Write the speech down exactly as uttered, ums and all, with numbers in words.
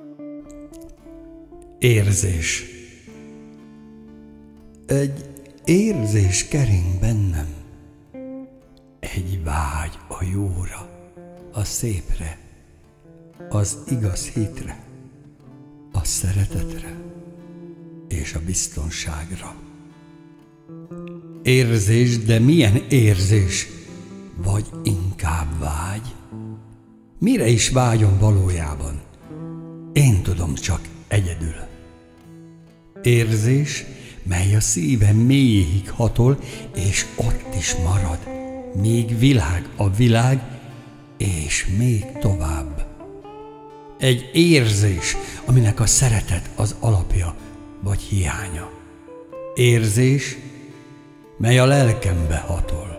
Érzés. Egy érzés kering bennem, egy vágy a jóra, a szépre, az igaz hitre, a szeretetre és a biztonságra. Érzés, de milyen érzés? Vagy inkább vágy? Mire is vágyom valójában? Én tudom csak egyedül. Érzés, mely a szívem mélyéig hatol, és ott is marad, még világ a világ, és még tovább. Egy érzés, aminek a szeretet az alapja, vagy hiánya. Érzés, mely a lelkembe hatol.